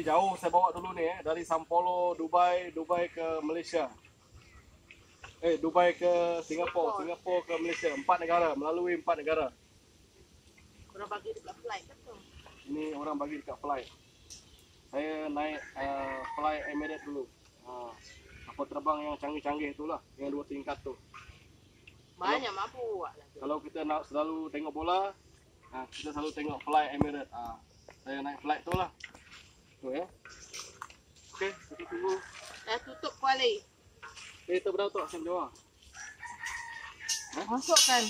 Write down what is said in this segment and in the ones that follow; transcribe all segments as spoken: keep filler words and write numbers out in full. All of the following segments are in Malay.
jauh saya bawa dulu nih eh. Dari Sampolo, Dubai, Dubai ke Malaysia. Eh, Dubai ke Singapura, Singapura ke Malaysia. Empat negara, melalui empat negara. Orang bagi dekat flight kan tuh. Ini orang bagi dekat flight. Saya naik uh, fly Emirates dulu. Uh, kapal terbang yang canggih-canggih itulah, yang dua tingkat tuh. Banyak mampu buat lagi. Kalau kita nak selalu tengok bola, nah, kita selalu tengok fly Emirates. Uh, saya naik flight tu lah. Tu ya. Okey, kita tunggu. Dah tutup kuali. Eh, itu berapa tu asam jawa? Ha? Masukkan.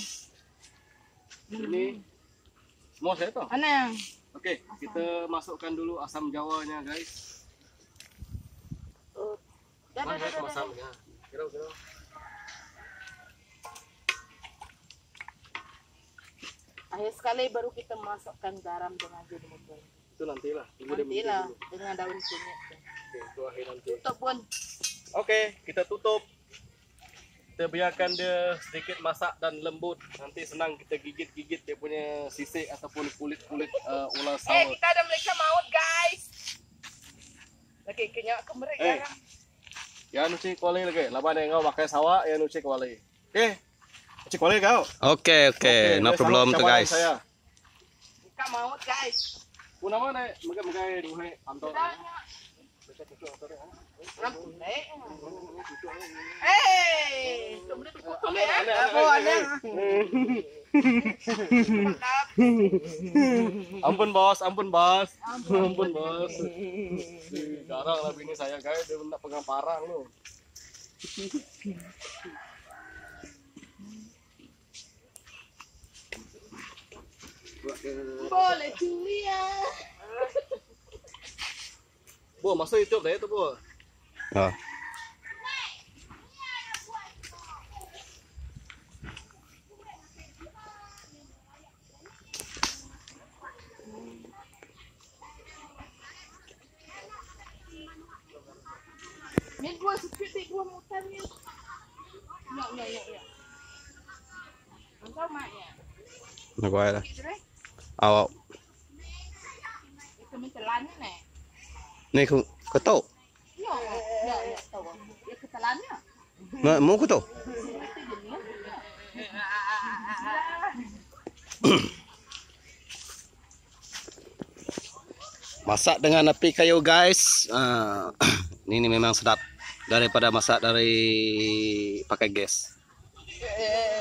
Ini semua saya tahu. Mana yang? Okey, kita masukkan dulu asam jawanya, guys. Oh. Dah, dah, dah, dah, dah. Asamnya. Kira-kira. Akhir sekali baru kita masukkan garam dengan jeruk. Itu nantilah. Tunggu dia Nantilah mendidih dulu. dengan daun kunyit. Okey, itu akhir nanti. Tutup pun. Okey, kita tutup. Kita biarkan dia sedikit masak dan lembut. Nanti senang kita gigit-gigit dia punya sisik ataupun kulit-kulit uh, ular Eh, sawit. kita ada mereka maut, guys. Lagi kenyak kemerik Eh. garam. Ya nuci kuali lagi. Laban yang kau pakai sawak, ya nuci kuali. Okey. Nuci kuali kau. Oke oke, no dia problem sama tuh cabaran guys. Saya. Kita maut, guys. Puna mana? Mungkin-mungkin duhe kantor. Rampung baik. Eh, kemudian dipotong ya. Apa ada? Ampun bos, ampun bos. Ampun bos. Garang lah bini saya guys, dia nak pegang parang lu. Boleh Julia. Bu, masuk YouTube dah itu bu. Oh. Ni gua seperti gua mutannya. Ya, ya, ya, ya. Engkau maknya. Nah, gue lah. Gitu deh. Awak. Itu mentelannya nih. Nih ku ketuk. Ya, ya, ya, tahu. Ya ketelannya. Mau mau ketuk. Masak dengan api kayu guys. Uh, ini memang sedap daripada masak dari pakai gas. Eh,